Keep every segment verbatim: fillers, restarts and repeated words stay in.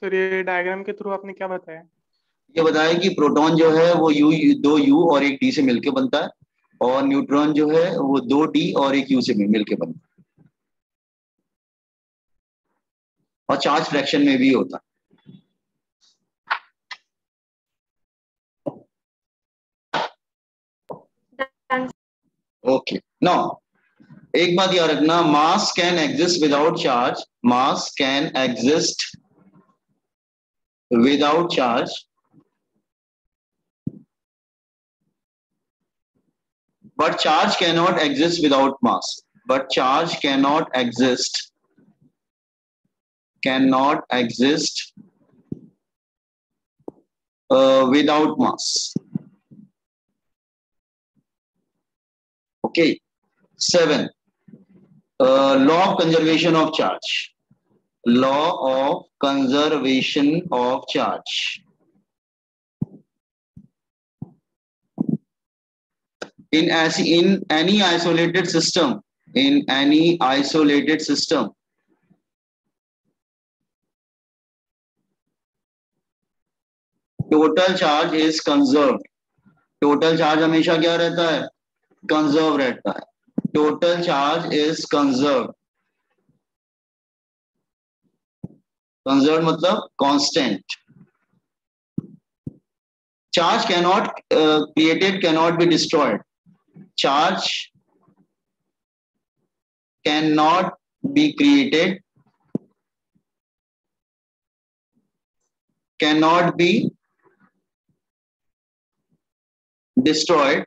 Sir ये diagram के through आपने क्या बताया? ये बताया कि प्रोटॉन जो है वो यू दो यू और एक डी से मिलके बनता है, और न्यूट्रॉन जो है वो दो डी और एक यू से मिलके बनता है, और चार्ज फ्रैक्शन में भी होता है। ओके, नाउ एक बात याद रखना, mass can exist without charge, mass can exist without charge, but charge cannot exist without mass, but charge cannot exist cannot exist uh, without mass. Okay, seven, uh, law of conservation of charge, law of conservation of charge. In as in any isolated system, in any isolated system, total charge is conserved. total charge हमेशा क्या रहता है? Conserve रहता है. Total charge is conserve. Conserve मतलब constant. Charge cannot created cannot be destroyed. Charge can not be created, cannot be destroyed,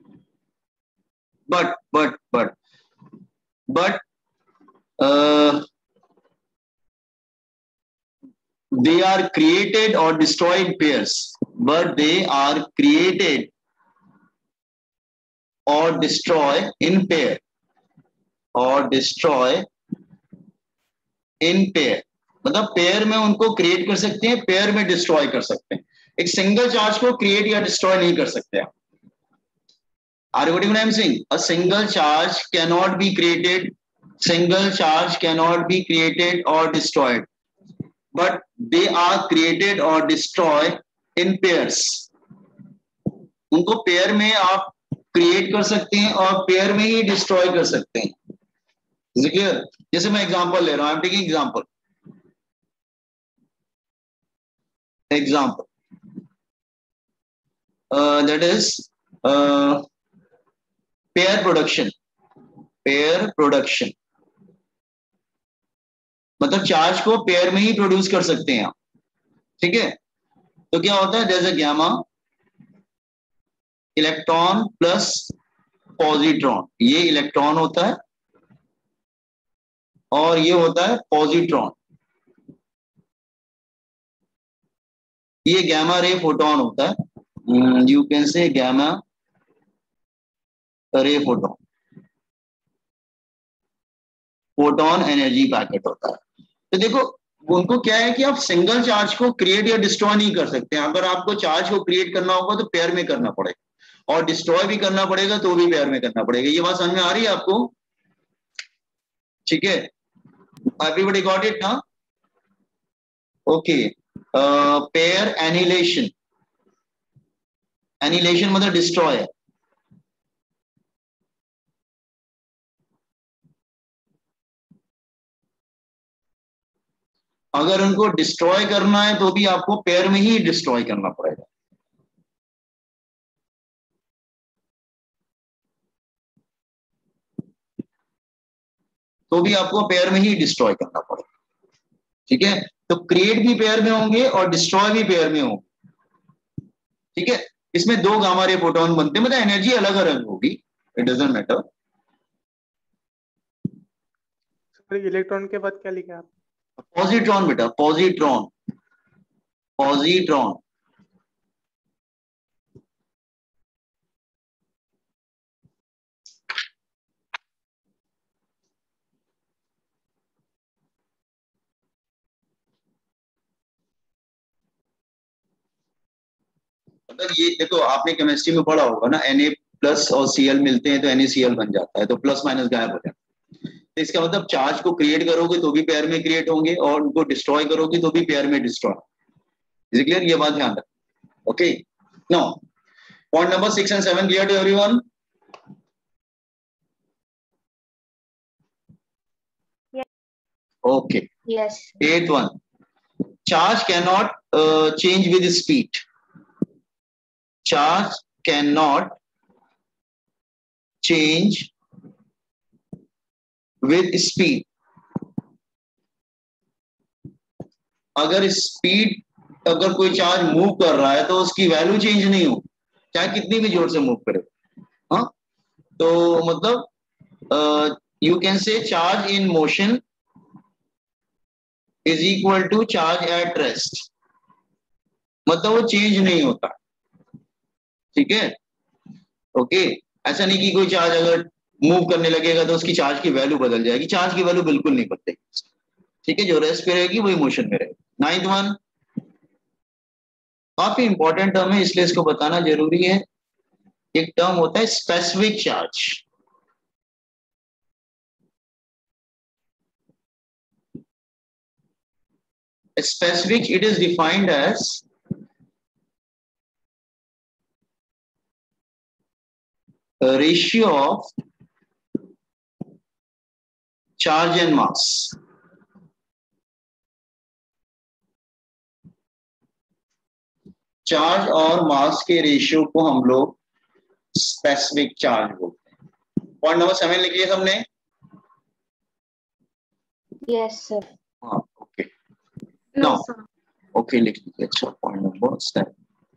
but but but but uh, they are created or destroyed in pairs, but they are created or destroy in pair, or destroy in pair. मतलब pair में उनको create कर सकते हैं, pair में destroy कर सकते हैं. एक सिंगल चार्ज को क्रिएट या डिस्ट्रॉय नहीं कर सकते आप. Are you getting what I am saying? A single charge cannot be created, single charge cannot be created or destroyed, but they are created or destroyed in pairs. उनको pair में आप create कर सकते हैं और पेयर में ही destroy कर सकते हैं. क्लियर? जैसे मैं एग्जांपल ले रहा हूं, I am taking example. Example, uh, that is uh, pair production. Pair production मतलब चार्ज को पेयर में ही प्रोड्यूस कर सकते हैं आप. ठीक है, तो क्या होता है? There is a gamma electron plus positron. ये इलेक्ट्रॉन होता है और ये होता है पॉजिट्रॉन. ये गैमा रे फोटोन होता है. You can say gamma ray photon. Photon energy packet होता है. तो देखो उनको क्या है कि आप सिंगल चार्ज को क्रिएट या डिस्ट्रॉय नहीं कर सकते. अगर आपको चार्ज को क्रिएट करना होगा तो पेयर में करना पड़ेगा, और डिस्ट्रॉय भी करना पड़ेगा तो भी पेयर में करना पड़ेगा. ये बात समझ में आ रही है आपको? ठीक है, एवरीबॉडी गॉट इट ना? ओके. Pair annihilation. एनिलेशन मतलब डिस्ट्रॉय. अगर उनको डिस्ट्रॉय करना है तो भी आपको पेयर में ही डिस्ट्रॉय करना पड़ेगा. तो भी आपको पेयर में ही डिस्ट्रॉय करना पड़ेगा. ठीक है, तो क्रिएट भी पेयर में होंगे और डिस्ट्रॉय भी पेयर में होंगे. ठीक है, इसमें दो गामा रे फोटोन बनते हैं, मतलब एनर्जी अलग अलग होगी. It doesn't matter. इलेक्ट्रॉन के बाद क्या लिखा आप? पॉजिट्रॉन बेटा, पॉजिट्रॉन. पॉजिट्रॉन मतलब ये देखो, आपने केमिस्ट्री में पढ़ा होगा ना, Na प्लस और Cl मिलते हैं तो NaCl बन जाता है, तो प्लस माइनस गायब हो जाता है. तो इसका मतलब चार्ज को क्रिएट करोगे तो भी पेयर में क्रिएट होंगे और उनको डिस्ट्रॉय करोगे तो भी पेयर में डिस्ट्रॉय। Is clear? ये बात ध्यान रखो। Okay, now point number six and seven clear to everyone? Okay, Yes. eighth one, charge cannot uh, change with speed. Charge cannot change with speed. अगर स्पीड, अगर कोई चार्ज मूव कर रहा है तो उसकी वैल्यू चेंज नहीं हो, चाहे कितनी भी जोर से मूव करे। हाँ, तो मतलब you can say charge in motion is equal to charge at rest, मतलब वो चेंज नहीं होता। ठीक है, ओके। ऐसा नहीं कि कोई चार्ज अगर मूव करने लगेगा तो उसकी चार्ज की वैल्यू बदल जाएगी, चार्ज की वैल्यू बिल्कुल नहीं बदलेगी। ठीक है, जो रेस्ट पे रहेगी वही मोशन में रहेगी। नाइन्थ वन काफी इंपॉर्टेंट टर्म है इसलिए इसको बताना जरूरी है। एक टर्म होता है specific charge. Specific, it is defined as a ratio of charge and mass. Charge और मास के रेशियो को हम लोग स्पेसिफिक चार्ज बोलते हैं। पॉइंट नंबर सेवन लिख लिया सबने? Yes, sir. हाँ, okay. No, Now, sir. Okay लिख लीजिए। अच्छा, point number seven.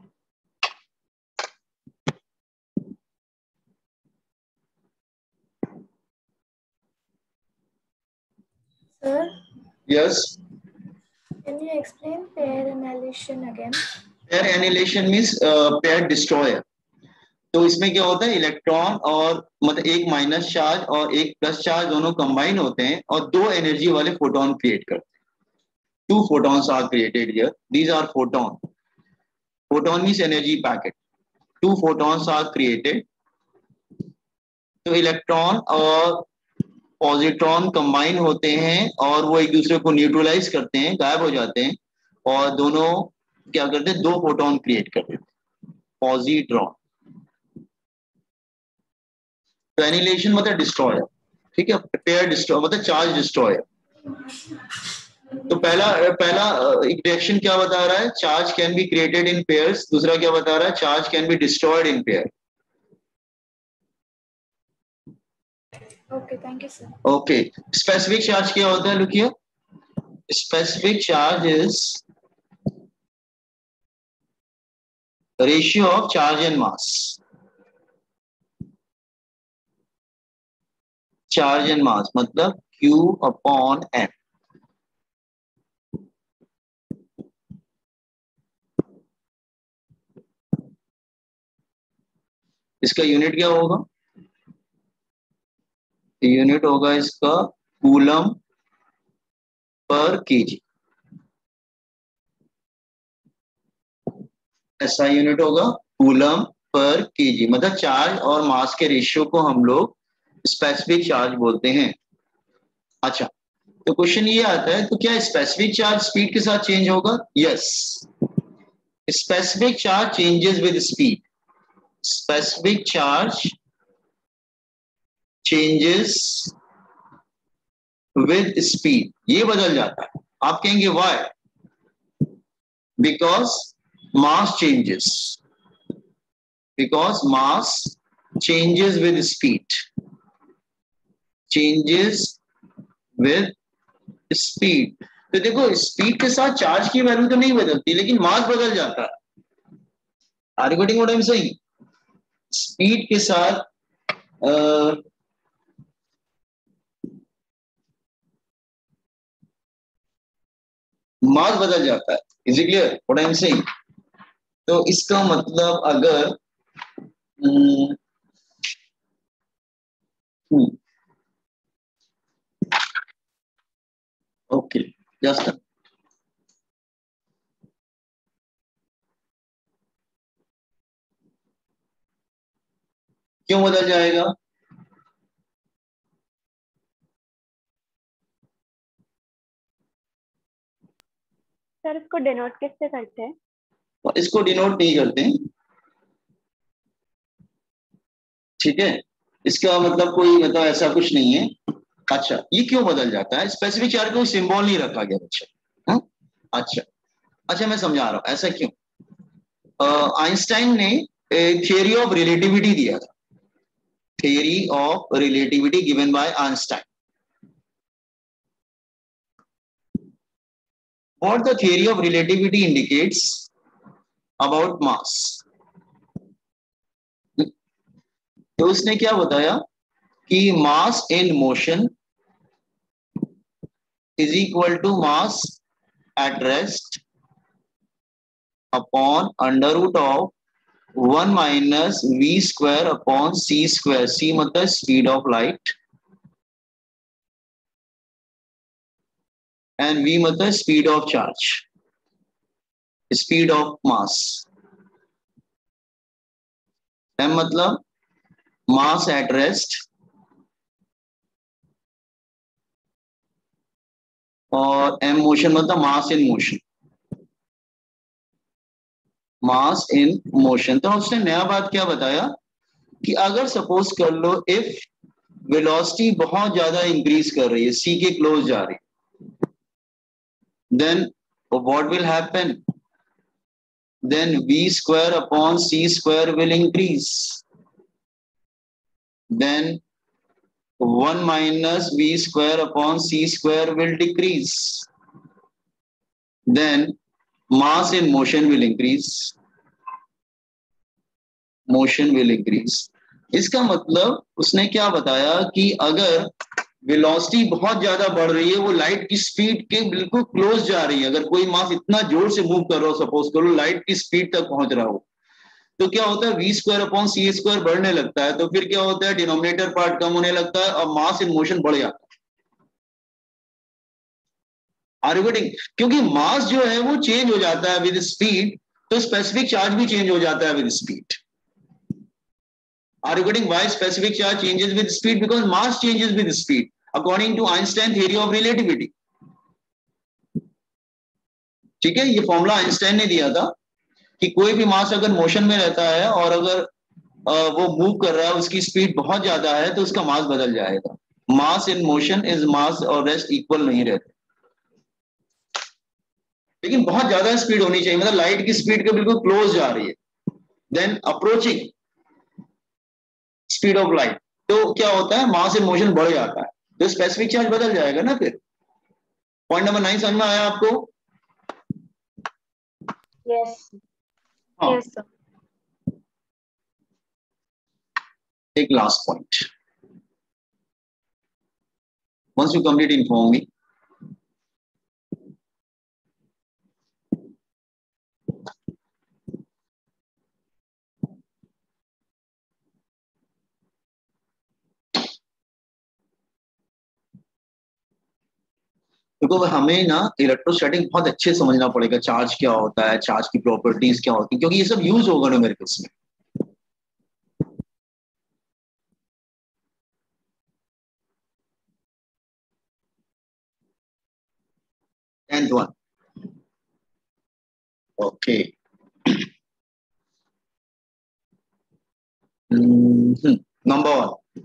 Sir, yes, can you explain pair annihilation again? Pair annihilation means pair destroyer. तो इसमें क्या होता है, इलेक्ट्रॉन और मतलब एक माइनस चार्ज और एक प्लस चार्ज दोनों कंबाइन होते हैं और दो एनर्जी वाले फोटोन क्रिएट करते हैं। Two photons are created here, these are photon. Photon means energy packet. Two photons are created, तो इलेक्ट्रॉन और पॉजिट्रॉन कंबाइन होते हैं और वो एक दूसरे को न्यूट्रलाइज करते हैं, गायब हो जाते हैं और दोनों क्या करते हैं, दो फोटोन क्रिएट कर देते हैं, पॉजिट्रॉन। तो एनिहिलेशन मतलब डिस्ट्रॉयर। ठीक है, पेयर डिस्ट्रॉय मतलब चार्ज डिस्ट्रॉयर। तो पहला पहला रिएक्शन क्या बता रहा है, charge can be created in pairs. दूसरा क्या बता रहा है, charge can be destroyed in pair. Okay, thank you, sir. Okay, specific charge क्या होता है, लुकिए। Specific charge is ratio of charge and mass. Charge and mass मतलब Q अपॉन M। इसका यूनिट क्या होगा, यूनिट होगा इसका कूलम पर केजी। ऐसा यूनिट होगा कूलम पर केजी, मतलब चार्ज और मास के रेशियो को हम लोग स्पेसिफिक चार्ज बोलते हैं। अच्छा, तो क्वेश्चन ये आता है, तो क्या स्पेसिफिक चार्ज स्पीड के साथ चेंज होगा? Yes, specific charge changes with speed. Specific charge changes with speed, ये बदल जाता है। आप कहेंगे why? Because mass changes, because mass changes with speed, changes with speed. तो देखो, स्पीड के साथ चार्ज की वैल्यू तो नहीं बदलती लेकिन मास बदल जाता है। Are you getting what I am saying? Speed के साथ आ, मास बदल जाता है। Is it clear what I am saying? तो इसका मतलब अगर ओके, जस्ट क्यों बदल जाएगा? सर इसको डिनोट किससे करते हैं? इसको डिनोट नहीं करते, ठीक है, इसका मतलब कोई मतलब ऐसा कुछ नहीं है। अच्छा, ये क्यों बदल जाता है? स्पेसिफिक चार्ज कोई सिंबल नहीं रखा गया बच्चा। हाँ? अच्छा अच्छा मैं समझा रहा हूं ऐसा क्यों। आइंस्टाइन ने थियरी ऑफ रिलेटिविटी दिया था, theory of relativity given by Einstein. What the theory of relativity indicates about mass? तो उसने क्या बताया कि mass in motion is equal to mass at rest upon under root of one minus v square upon c square. c मतलब speed of light and v मतलब speed of charge, speed of mass. m मतलब mass at rest और m motion मतलब mass in motion, mass in motion. तो उसने नया बात क्या बताया कि अगर सपोज कर लो इफ वेलोसिटी बहुत ज्यादा इंक्रीज कर रही है, सी के क्लोज जा रही है, then what will happen, then v square upon c square will increase, then one minus v square upon c square will decrease, then mass in motion will increase, motion will increase. इसका मतलब उसने क्या बताया कि अगर velocity बहुत ज्यादा बढ़ रही है, वो लाइट की स्पीड के बिल्कुल क्लोज जा रही है, अगर कोई मास इतना जोर से मूव कर रहा हो, सपोज करो लाइट की स्पीड तक पहुंच रहा हो, तो क्या होता है V square upon C square बढ़ने लगता है, तो फिर क्या होता है डिनोमिनेटर पार्ट कम होने लगता है और मास इन मोशन बढ़ जाता है। Are you getting? क्योंकि मास जो है वो चेंज हो जाता है विद स्पीड, तो स्पेसिफिक चार्ज भी चेंज हो जाता है with speed. Are you getting? Why specific charge changes with speed? Because mass changes with speed according to Einstein theory of relativity. ठीक है, ये फॉर्मूला आइंस्टाइन ने दिया था कि कोई भी मास अगर मोशन में रहता है और अगर वो मूव कर रहा है, उसकी स्पीड बहुत ज्यादा है, तो उसका मास बदल जाएगा। मास इन मोशन इज मास और रेस्ट इक्वल नहीं रहते, लेकिन बहुत ज्यादा स्पीड होनी चाहिए, मतलब लाइट की स्पीड के बिल्कुल क्लोज जा रही है, then approaching speed of light, तो क्या होता है मास इन मोशन बढ़ जाता है, तो स्पेसिफिक चार्ज बदल जाएगा ना। फिर पॉइंट नंबर नाइन समझ में आया आपको? यस हाँ। Yes sir. एक last point, once you complete inform me. देखो हमें ना इलेक्ट्रोस्टैटिक बहुत अच्छे समझना पड़ेगा, चार्ज क्या होता है, चार्ज की प्रॉपर्टीज क्या होती है, क्योंकि ये सब यूज होगा न्यूमेरिकल्स में। Tenth one, okay. Number one,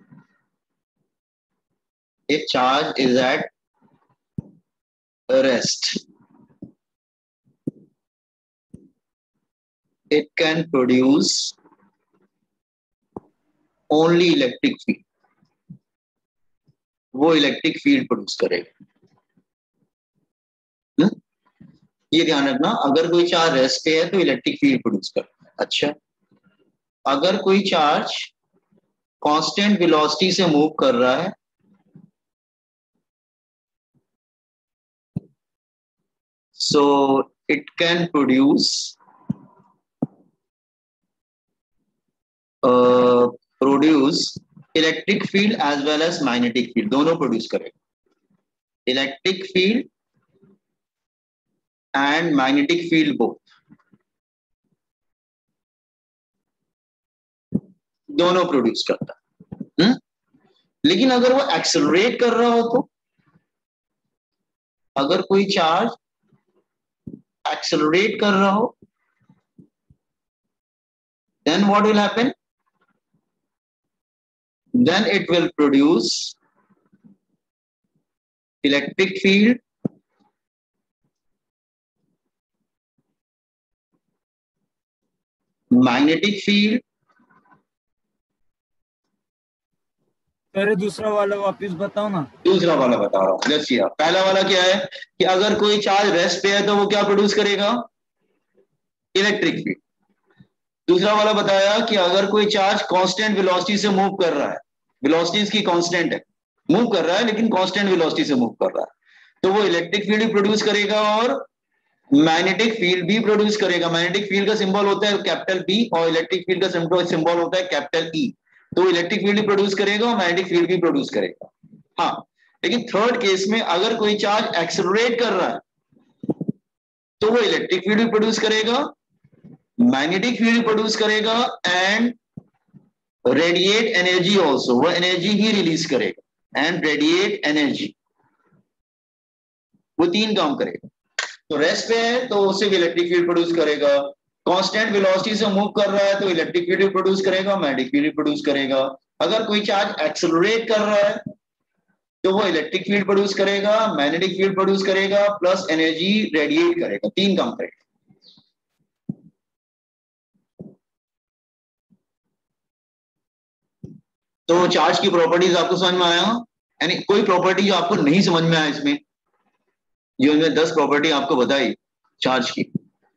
if charge is at rest, it can produce only electric field, वो इलेक्ट्रिक फील्ड प्रोड्यूस करेगा। हुँ? ये ध्यान रखना, अगर कोई चार्ज रेस्ट पे है तो इलेक्ट्रिक फील्ड प्रोड्यूस करता है। अच्छा, अगर कोई चार्ज कांस्टेंट वेलोसिटी से मूव कर रहा है, so it can produce uh, produce electric field as well as magnetic field, दोनों प्रोड्यूस करेगा, electric field and magnetic field both, दोनों प्रोड्यूस करता है। हुँ? लेकिन अगर वो एक्सेलरेट कर रहा हो, तो अगर कोई चार्ज एक्सेलरेट कर रहा हो, then what will happen? Then it will produce electric field, magnetic field. अरे दूसरा वाला वापिस बताओ ना। दूसरा वाला बता रहा हूं, जैसे पहला वाला क्या है कि अगर कोई चार्ज रेस्ट पे है तो वो क्या प्रोड्यूस करेगा? Electric field. दूसरा वाला बताया कि अगर कोई चार्ज कांस्टेंट वेलोसिटी से मूव कर रहा है, वेलोसिटी इसकी कांस्टेंट है, मूव कर रहा है लेकिन कांस्टेंट वेलोसिटी से मूव कर रहा है, तो वो इलेक्ट्रिक फील्ड भी प्रोड्यूस करेगा और मैग्नेटिक फील्ड भी प्रोड्यूस करेगा। मैग्नेटिक फील्ड का सिंबल होता है कैपिटल बी और इलेक्ट्रिक फील्ड का सिंबल होता है कैपिटल ई। तो इलेक्ट्रिक फील्ड भी प्रोड्यूस करेगा और मैग्नेटिक फील्ड भी प्रोड्यूस करेगा। हाँ, लेकिन थर्ड केस में अगर कोई चार्ज एक्सेलरेट कर रहा है तो वो इलेक्ट्रिक फील्ड भी प्रोड्यूस करेगा, मैग्नेटिक फील्ड प्रोड्यूस करेगा एंड रेडिएट एनर्जी ऑल्सो, वो एनर्जी भी रिलीज करेगा एंड रेडिएट एनर्जी, वो तीन काम करेगा। तो रेस्ट पे है तो उससे भी इलेक्ट्रिक फील्ड प्रोड्यूस करेगा, कांस्टेंट वेलोसिटी से मूव कर रहा है तो इलेक्ट्रिक फील्ड भी प्रोड्यूस करेगा, मैग्नेटिक फील्ड भी प्रोड्यूस करेगा। अगर कोई चार्ज एक्सेलरेट कर रहा है तो वो इलेक्ट्रिक फील्ड प्रोड्यूस करेगा, मैग्नेटिक फील्ड प्रोड्यूस करेगा प्लस एनर्जी रेडिएट करेगा, तीन काम करेगा। तो चार्ज की प्रॉपर्टीज आपको समझ में आया? यानी कोई प्रॉपर्टी जो आपको नहीं समझ में आया इसमें, जो मैंने दस प्रॉपर्टी आपको बताई चार्ज की,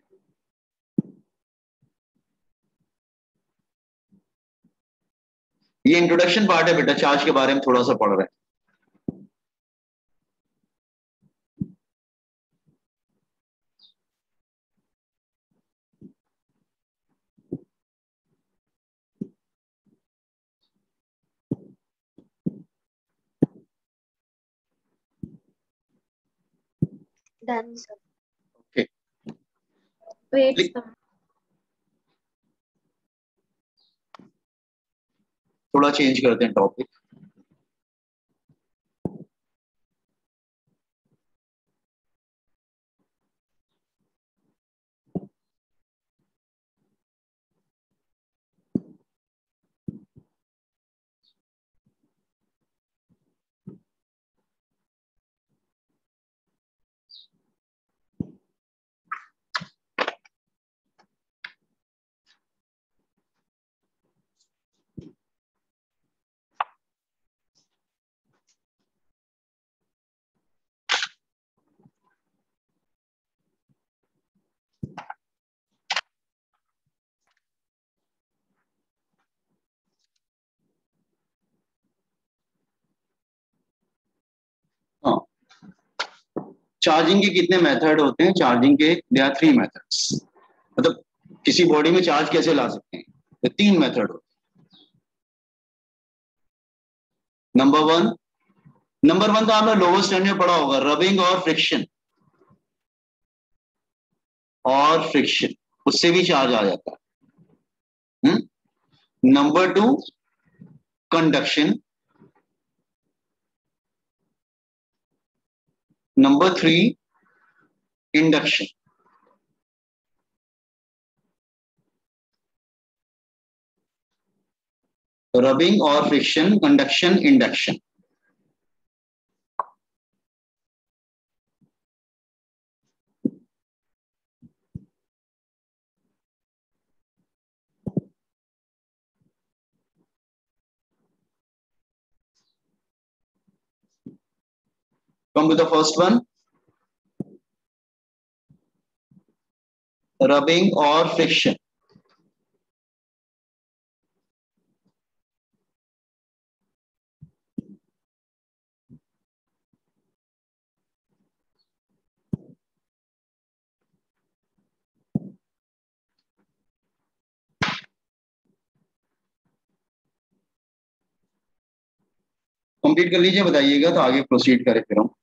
ये इंट्रोडक्शन पार्ट है बेटा, चार्ज के बारे में थोड़ा सा पढ़ रहे हैं। Done, sir. Okay, Wait, Click. sir. थोड़ा चेंज करते हैं टॉपिक। हाँ, चार्जिंग के कितने मेथड होते हैं? चार्जिंग के दे आर थ्री मेथड्स, मतलब किसी बॉडी में चार्ज कैसे ला सकते हैं, तो तीन मेथड होते हैं। नंबर वन, नंबर वन तो आपने लोअर स्टैंडर्ड में पढ़ा होगा, रबिंग और फ्रिक्शन, और फ्रिक्शन उससे भी चार्ज आ जाता है। Number two, conduction. Number three, induction. Rubbing और friction, conduction, induction. Come to the first one, rubbing or friction. Complete कर लीजिए, बताइएगा तो आगे प्रोसीड करें फिर हम।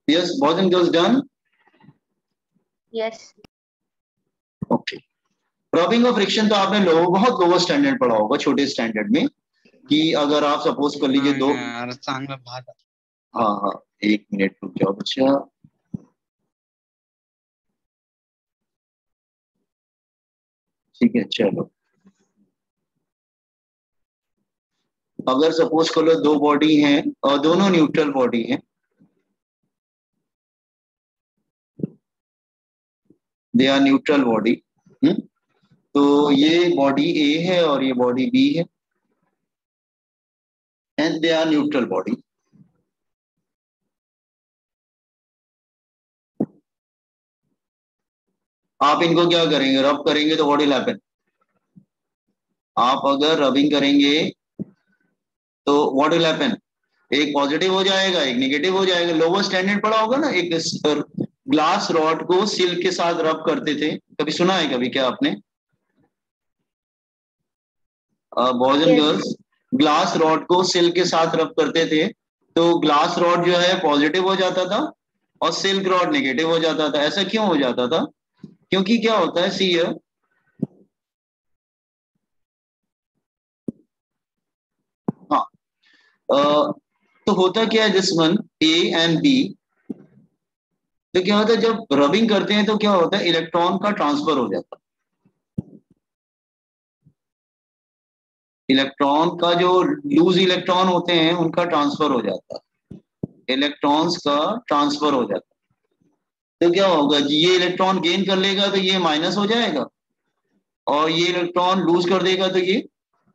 Yes, boys and girls, done? Yes. Okay. Rubbing of friction तो आपने लो बहुत लोअर स्टैंडर्ड पढ़ा होगा, छोटे स्टैंडर्ड में, कि अगर आप सपोज कर लीजिए दो, हाँ हाँ एक मिनट रुक जाओ बच्चा, ठीक है चलो। अगर सपोज कर लो दो बॉडी हैं और दोनों न्यूट्रल बॉडी हैं, दे आर न्यूट्रल बॉडी, तो ये बॉडी ए है और ये बॉडी बी है, and they are neutral body. आप इनको क्या करेंगे, रब करेंगे तो व्हाट विल हैपन? आप अगर रबिंग करेंगे तो व्हाट विल हैपन? एक पॉजिटिव हो जाएगा, एक नेगेटिव हो जाएगा। लोअर स्टैंडर्ड पढ़ा होगा ना, एक ग्लास रॉड को सिल्क के साथ रब करते थे, कभी सुना है कभी क्या आपने? Boys and girls, glass rod को सिल्क के साथ रब करते थे तो ग्लास रॉड जो है पॉजिटिव हो जाता था और सिल्क रॉड नेगेटिव हो जाता था। ऐसा क्यों हो जाता था? क्योंकि क्या होता है, सी हियर, हाँ uh, तो होता क्या है, this one A and B, तो क्या होता है जब रबिंग करते हैं तो क्या होता है, इलेक्ट्रॉन का ट्रांसफर हो जाता है। इलेक्ट्रॉन का जो लूज इलेक्ट्रॉन होते हैं उनका ट्रांसफर हो जाता है, इलेक्ट्रॉन्स का ट्रांसफर हो जाता है। तो क्या होगा, ये इलेक्ट्रॉन गेन कर लेगा तो ये माइनस हो जाएगा, और ये इलेक्ट्रॉन लूज कर देगा तो ये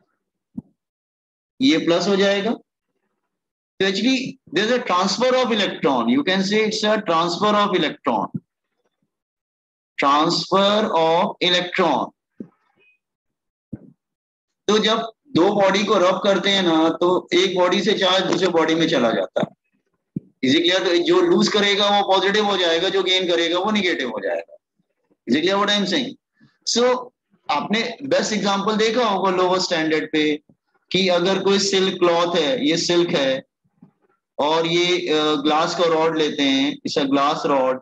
ये प्लस हो जाएगा। तो actually there is a transfer of electron, you can say it's a transfer of electron, transfer of electron. तो जब दो बॉडी को रब करते हैं ना, तो एक बॉडी से चार्ज दूसरे बॉडी में चला जाता है, इज इट क्लियर? तो जो लूज करेगा वो पॉजिटिव हो जाएगा, जो गेन करेगा वो नेगेटिव हो जाएगा। Is it clear what I am saying? So आपने बेस्ट एग्जांपल देखा होगा लोअर स्टैंडर्ड पे, कि अगर कोई सिल्क क्लॉथ है, ये सिल्क है, और ये ग्लास का रॉड लेते हैं, इट्स अ ग्लास रॉड,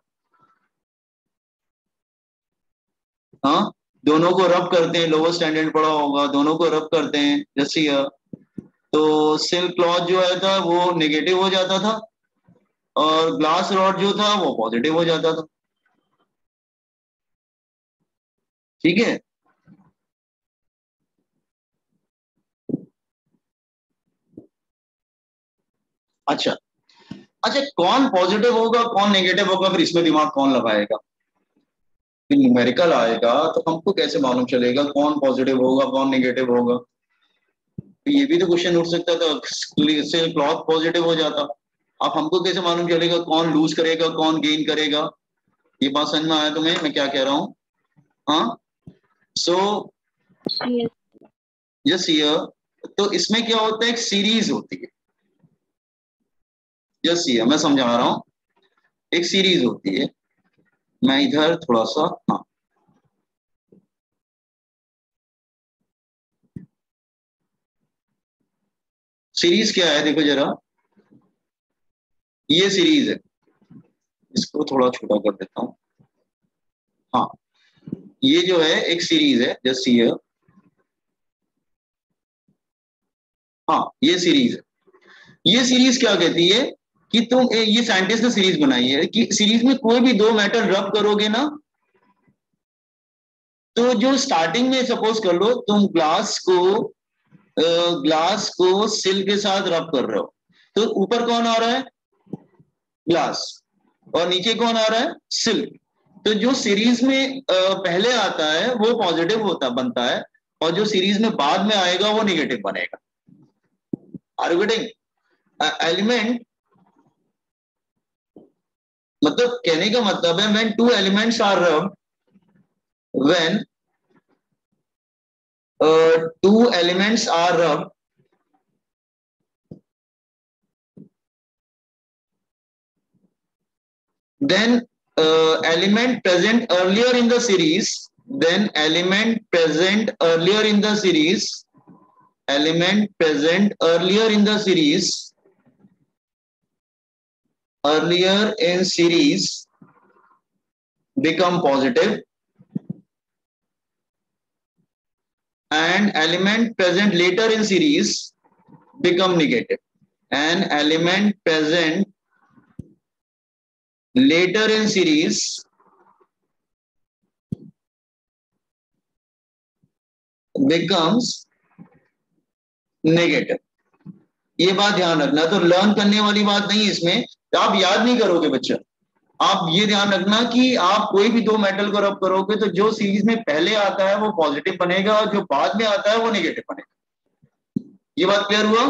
हाँ, दोनों को रब करते हैं, लोअर स्टैंडर्ड पढ़ा होगा, दोनों को रब करते हैं जैसे यह, तो सिल्क क्लॉथ जो है था वो नेगेटिव हो जाता था और ग्लास रॉड जो था वो पॉजिटिव हो जाता था, ठीक है? अच्छा अच्छा, कौन पॉजिटिव होगा कौन नेगेटिव होगा, फिर इसमें दिमाग कौन लगाएगा? न्यूमेरिकल आएगा तो हमको कैसे मालूम चलेगा कौन पॉजिटिव होगा कौन नेगेटिव होगा? तो ये भी तो क्वेश्चन उठ सकता था, से क्लॉथ पॉजिटिव हो जाता, अब हमको कैसे मालूम चलेगा कौन लूज करेगा कौन गेन करेगा? ये बात समझ में आया तुम्हें मैं क्या कह रहा हूँ? हाँ, सो यस हियर, तो इसमें क्या होता है, एक सीरीज होती है, यस हियर मैं समझा रहा हूँ, एक सीरीज होती है। मैं इधर थोड़ा सा, हाँ सीरीज क्या है देखो जरा, ये सीरीज है, इसको थोड़ा छोटा कर देता हूं, हाँ ये जो है एक सीरीज है, जस्ट हियर, हाँ ये सीरीज है। ये सीरीज क्या कहती है कि तुम, ये साइंटिस्ट ने सीरीज बनाई है कि सीरीज में कोई भी दो मेटल रब करोगे ना, तो जो स्टार्टिंग में सपोज कर लो तुम ग्लास को ग्लास को सिल्क के साथ रब कर रहे हो, तो ऊपर कौन आ रहा है, ग्लास, और नीचे कौन आ रहा है, सिल्क। तो जो सीरीज में पहले आता है वो पॉजिटिव होता बनता है, और जो सीरीज में बाद में आएगा वो नेगेटिव बनेगा। Are you getting? एलिमेंट मतलब कहने का मतलब है when two elements are rubbed, when two elements are rubbed, then uh, element present earlier in the series, then element present earlier in the series, element present earlier in the series earlier in series become positive and element present later in series become negative. An element present later in series becomes negative. ये बात ध्यान रखना, तो learn करने वाली बात नहीं है इसमें, आप याद नहीं करोगे बच्चा। आप ये ध्यान रखना कि आप कोई भी दो मेटल को रब करोगे तो जो सीरीज में पहले आता है वो पॉजिटिव बनेगा और जो बाद में आता है वो नेगेटिव बनेगा। ये बात क्लियर हुआ?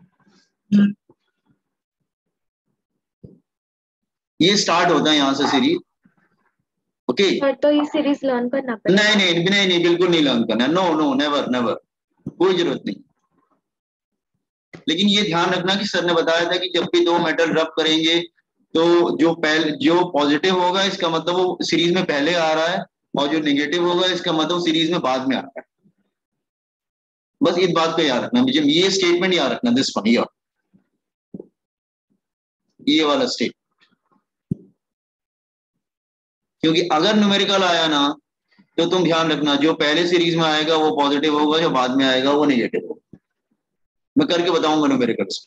ये स्टार्ट होता है यहां से सीरीज। ओके सर तो ये सीरीज लर्न करना पड़ेगा। नहीं नहीं नहीं नहीं बिल्कुल नहीं लर्न करना, नो नो नेवर नेवर, कोई जरूरत नहीं। लेकिन ये ध्यान रखना कि सर ने बताया था कि जब भी दो मेटल रब करेंगे तो जो पहले जो पॉजिटिव होगा इसका मतलब वो सीरीज में पहले आ रहा है और जो नेगेटिव होगा इसका मतलब सीरीज में बाद में आ रहा है। बस इस बात को याद रखना, मुझे ये स्टेटमेंट याद रखना, दिस वन हियर, ये वाला स्टेट। क्योंकि अगर न्यूमेरिकल आया ना तो तुम ध्यान रखना जो पहले सीरीज में आएगा वो पॉजिटिव होगा, जो बाद में आएगा वो नेगेटिव होगा। मैं करके बताऊंगा न्यूमेरिकल्स।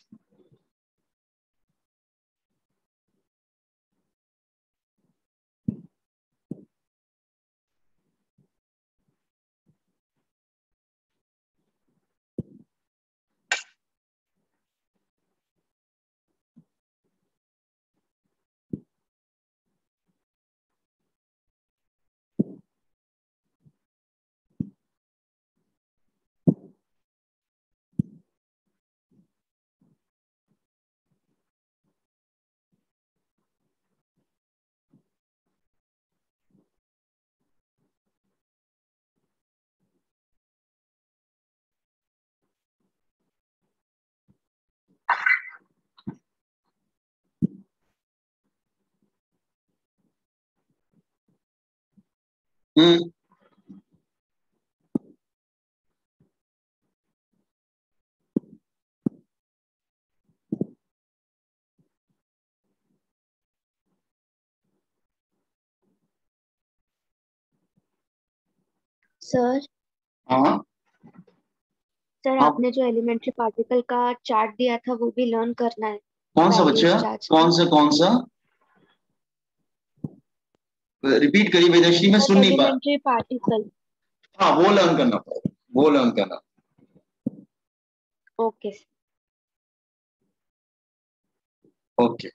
हम्म सर हाँ सर हाँ। आपने जो एलिमेंट्री पार्टिकल का चार्ट दिया था वो भी लर्न करना है। कौन सा वैल्यूज बच्चा? चार्ज कौन सा कौन सा रिपीट करिए वेदश्री, मैं सुन नहीं पा। Elementary particle. हाँ वो लर्न करना पड़ेगा, वो लर्न करना। Okay okay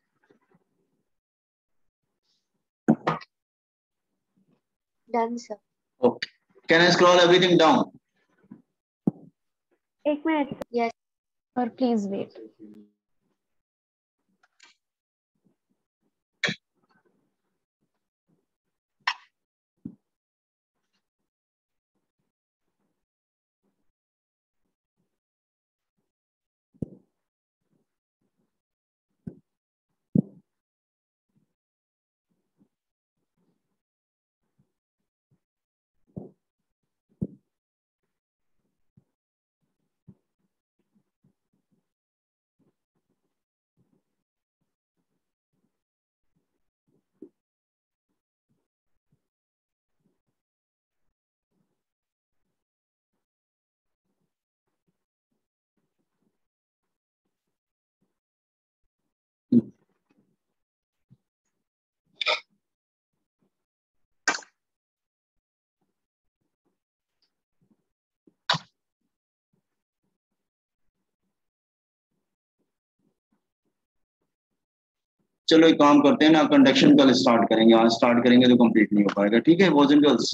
done sir. Okay, can I scroll everything down? एक मिनट। यस और प्लीज वेट। चलो एक काम करते हैं ना, कंडक्शन कल स्टार्ट करेंगे, आज स्टार्ट करेंगे तो कंप्लीट नहीं हो पाएगा। ठीक है boys and girls?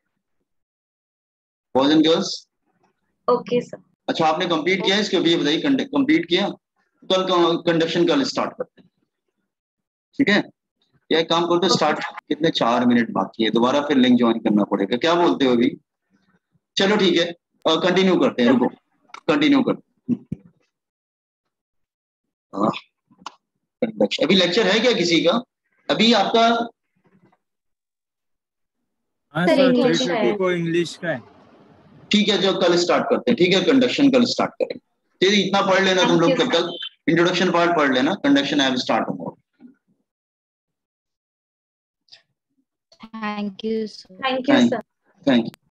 Boys and girls okay sir. अच्छा आपने कंप्लीट किया इसके अभी बताइए, कंप्लीट किया? कल कंडक्शन कल स्टार्ट करते हैं, ठीक है? या एक काम करते हैं स्टार्ट, कितने चार मिनट बाकी है, दोबारा फिर लिंक ज्वाइन करना पड़ेगा, क्या बोलते हो अभी? चलो ठीक है कंटिन्यू करते हैं, रुको कंटिन्यू करते हैं। हाँ अभी लेक्चर है क्या किसी का अभी आपका? हाँ सर, सर इंग्लिश थ्री का फिफ्टी है। को इंग्लिश का है। ठीक है जो कल स्टार्ट करते हैं, ठीक है कंडक्शन कल स्टार्ट करेंगे। ठीक है इतना पढ़ लेना तुम लोग, तब तक इंट्रोडक्शन पार्ट पढ़ लेना, कंडक्शन ऐप स्टार्ट होगा। Thank you, sir. Thank you, Thank- sir. Thank you.